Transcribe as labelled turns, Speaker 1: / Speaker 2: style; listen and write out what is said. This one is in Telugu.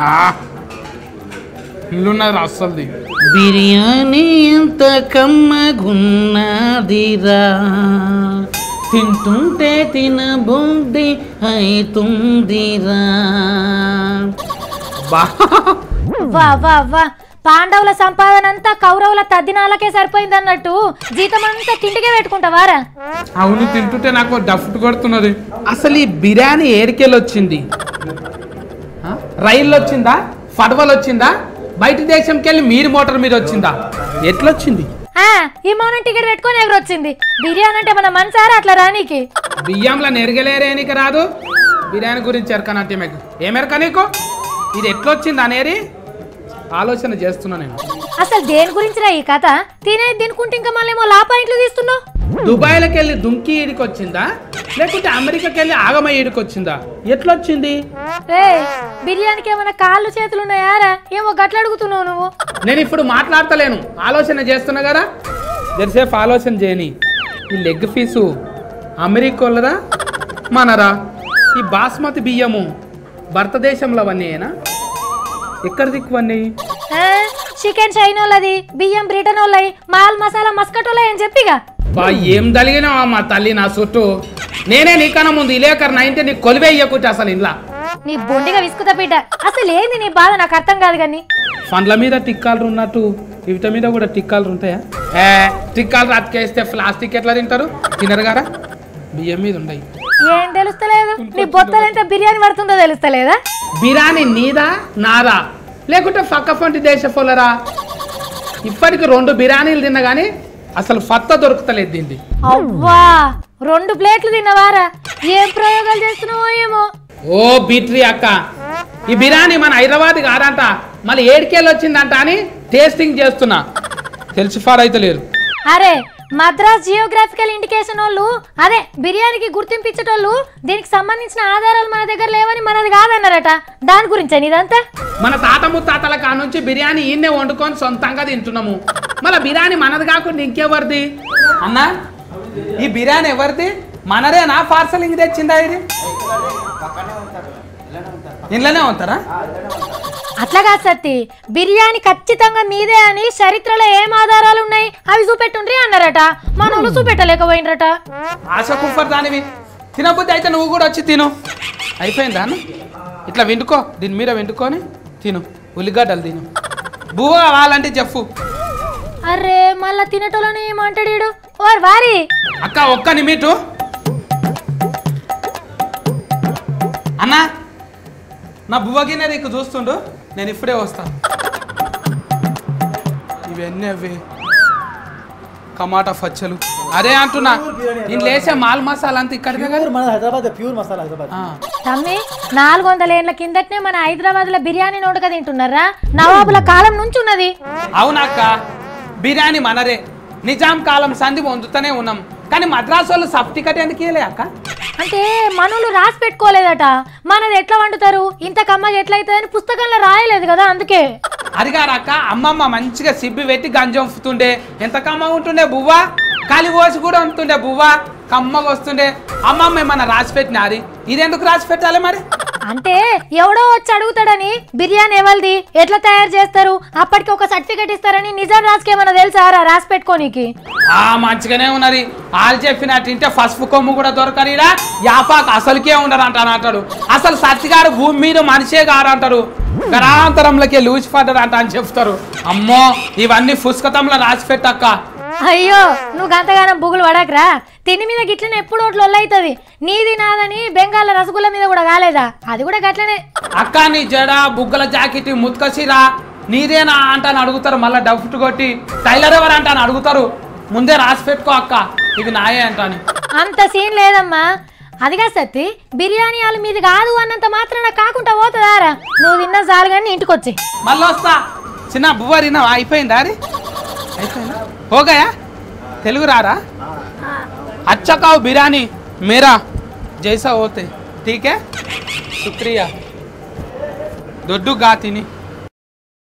Speaker 1: ఇల్లున్నది అస్సలుది.
Speaker 2: బిర్యానీ ఎంత కమ్మగున్నదిరా, తింటుంటే తినబుద్ధి అయితుందిరా.
Speaker 3: వా వా వా, పాండవుల సంపాదన అంతా కౌరవుల తద్దినాలకే సరిపోయింది అన్నట్టు జీతం అంతా తిండికే పెట్టుకుంటావారా?
Speaker 1: అవును, తింటుంటే నాకు డఫ్ట్ కొడుతున్నది. అసలు ఈ బిర్యానీ ఏరికెళ్ళి వచ్చింది? రైల్లో వచ్చిందా, ఫడవలు వచ్చిందా, బయట దేశంకి వెళ్ళి మీరు మోటార్ మీద వచ్చిందా? ఎట్లొచ్చింది?
Speaker 3: విమానం టికెట్ పెట్టుకొని ఎగురొచ్చింది. బిర్యానీ అంటే మన మనసారా అట్లా రానీకి?
Speaker 1: బియ్యంలో నెరగలేరేనికి రాదు, బిర్యానీ గురించి ఎరకనంటే మీకు ఏమెరక నీకు? ఇది ఎట్లొచ్చింది అనేది ఆలోచన చేస్తున్నా నేను.
Speaker 3: అసలు దేని గురించి రా ఈ కథ? తినేది తినుకుంటే ఇంకా మళ్ళీ ఏమో లాపా ఇంట్లో తీస్తున్నావు.
Speaker 1: దుబాయ్లోకి వెళ్ళి దుంకి ఈడికి వచ్చిందా, లేకుంటే అమెరికాకి వెళ్ళి ఆగమయ్య ఈడికి వచ్చిందా? ఎట్లొచ్చింది?
Speaker 3: బిర్యానీకి ఏమైనా కాళ్ళు చేతులు ఉన్నాయారా? ఏమో గట్ల అడుగుతున్నావు నువ్వు.
Speaker 1: నేను ఇప్పుడు మాట్లాడతలేను, ఆలోచన చేస్తున్నా కదా, జరసేపు ఆలోచన చేయని. ఈ లెగ్ పీసు అమెరికాలదా మనరా? ఈ బాస్మతి బియ్యము భారతదేశంలో అవన్నీనా? ఎక్కడ దిక్కువన్నీ?
Speaker 3: చికెన్ చైనోళ్ళది, బియ్యం బ్రిటన్ వాళ్ళయి, మాల్ మసాలా మస్కట్ వాళ్ళయి అని చెప్పిగా.
Speaker 1: ఏం తలిగినావా మా తల్లి నా చుట్టూ? నేనే నీకన్నా ముందు ఇలేకర్ నైన్తే నీ కొలివే ఇయ్యకుంటే అసలు ఇంట్లో
Speaker 3: నీ బొండిగా విసుకుతా బిడ్డ. అసలు ఏంది నీ బాధ నాకు అర్థం కాదు. కానీ
Speaker 1: పండ్ల మీద టిక్కాలు ఉన్నట్టు వీటి మీద కూడా టిక్కాలు ఉంటాయా? టిక్కాలు అతికేస్తే ప్లాస్టిక్ ఎట్లా తింటారు? తినరు గారా? బియ్యం మీద ఉన్నాయి.
Speaker 3: ఏం తెలుస్తలేదు? నీ బొత్తలు ఎంత బిర్యానీ పడుతుందో తెలుస్తలేదా?
Speaker 1: బిర్యానీ నీదా నారా, లేకుంటే పక్క పంటి దేశ పొలరా? ఇప్పటికి 2 బిర్యానీలు తిన్నా గానీ అసలు ఫత్త దొరుకుతలేదు దీన్ని.
Speaker 3: అవ్వా, 2 ప్లేట్లు తిన్నవారా? ఏం ప్రయోగాలు చేస్తున్నావో ఏమో.
Speaker 1: ఓ బీట్రీ అక్క, ఈ బిర్యానీ మన హైదరాబాద్ కాదంట, మళ్ళీ ఏడికేళ్ళు వచ్చిందంట అని టేస్టింగ్ చేస్తున్నా. తెలిసి ఫారైతే లేరు.
Speaker 3: అరే, మద్రాస్ జియోగ్రాఫికల్ ఇండికేషన్ వాళ్ళు, అదే బిర్యానీకి గుర్తింపించేటోళ్ళు, దీనికి సంబంధించిన ఆధారాలు మన దగ్గర లేవని మనది కాదన్నారట. దాని గురించే ఇదంతా?
Speaker 1: మన తాత ముత్తాతల కా నుంచి బిర్యానీ ఈయన్నే వండుకొని సొంతంగా తింటున్నాము. మళ్ళీ బిర్యానీ మనది కాకుండా ఇంకెవరిది అన్నా? ఈ బిర్యానీ ఎవరిది? మనదేనా? పార్సలింగ్ తెచ్చిందా? ఇది ఇంట్లోనే ఉంటారా?
Speaker 3: అట్లా కాదు సత్తి, బిర్యానీ ఖచ్చితంగా మీదే అని చరిత్రలో ఏం ఆధారాలు ఉన్నాయి అవి చూపెట్టుండ్రి అన్నారట. మనోళ్ళు చూపెట్టలేకపోయినరట.
Speaker 1: ఆశ కుఫర్ దానివి. తినబుద్ధి అయితే నువ్వు కూడా వచ్చి తిను. అయిపోయిందా? ఇట్లా వండుకో, దీని మీద వండుకొని తిను. ఉల్లిగడ్డలు తిను. బువ్వ కావాలంటే చెప్పు.
Speaker 3: అరే, మళ్ళా తినటోళ్ళని ఏమంటాడు వారు వారి?
Speaker 1: అక్క ఒక్క నిమిటు అన్నా, నా బువ్వగినే నీకు చూస్తుండు, నేను ఇప్పుడే వస్తాను. ఇవన్నీ అవి టమాటా పచ్చలు అదే అంటున్నా. నేను లేసే మాల్ మసాలా అంతా ఇక్కడ
Speaker 3: తమ్మి 400 ఏళ్ల కిందటనే మన హైదరాబాద్ లో బిర్యానీ నోటక తింటున్నారా? నవాబుల కాలం నుంచి ఉన్నది.
Speaker 1: అవునక్క, బిర్యానీ మనరే. నిజాం కాలం సంధి పొందుతూనే ఉన్నాం, కానీ మద్రాసు వాళ్ళు సబ్ టికెట్ ఎందుకు ఇవ్వలే అక్క?
Speaker 3: అంటే మనోళ్ళు రాసి పెట్టుకోలేదట. మనది ఎట్లా వండుతారు, ఇంత కమ్మగా ఎట్లా అవుతుందని పుస్తకంలో రాయలేదు కదా, అందుకే.
Speaker 1: అడిగారక్క, అమ్మమ్మ మంచిగా సిబ్బి పెట్టి గంజంపుతుండే, ఎంత కమ్మగా ఉంటుండే బువ్వ. కాలి కోసి కూడా ఉంటుండే బువ్వ, కమ్మగా వస్తుండే. అమ్మమ్మ ఏమన్నా రాసి పెట్టినారి, ఇది ఎందుకు రాసి పెట్టాలి మరి?
Speaker 3: అంటే ఎవడో వచ్చి అడుగుతాడని బిర్యానీ ఎవరిది, ఎట్లా తయారు చేస్తారు, అప్పటికి ఒక సర్టిఫికేట్ ఇస్తారని నిజాం రాసుకేమన్నా తెలుసారా రాసి పెట్టుకోనికి?
Speaker 1: మంచిగానే ఉన్నది. వాళ్ళు చెప్పినట్టు ఇంటే పసుపు కొమ్ము కూడా దొరకనిరా, యాపాకు అసలుకే ఉండరు అంటాడు. అసలు సత్తిగారు భూమి మీద మనిషే గారు అంటారు. గరాంతరంలోకి లూచి పడ్డారు అంట అని చెప్తారు. అమ్మో, ఇవన్నీ పుస్తకంలో రాసి పెట్టక్క.
Speaker 3: అయ్యో, నువ్వు గంతగానం బుగులు పడకరా. తిని మీద గిట్లనే ఎప్పుడు ఓట్లు ఒళ్ళైతుంది. నీది నాదని బెంగాల్ రసగుల్ల మీద కూడా కాలేదా? అది కూడా గట్లనే.
Speaker 1: అక్క, నీ జడ బుగ్గల జాకెట్ ముత్కసిరా నీదేనా అంటాను అడుగుతారు. మళ్ళీ డఫ్ట్ కొట్టి టైలర్ ఎవరు అంటాను అడుగుతారు. ముందే రాసి పెట్టుకో అక్క, ఇది నాయే అంటాను.
Speaker 3: అంత సీన్ లేదమ్మా. అదిగా సత్తి, బిర్యానీ వాళ్ళు మీది కాదు అన్నంత మాత్రాన కాకుండా పోతుందారా? నువ్వు తిన్నా చాలు కానీ ఇంటికి వచ్చి
Speaker 1: మళ్ళీ వస్తా. చిన్న బువ్వరినా అయిపోయిందా? అది అయిపోయిందా? ఓగయా తెలుగు రారా? अच्छा खाओ बिरयानी मेरा जैसा होते, ठीक है? शुक्रिया. दొడ్డు గా తిని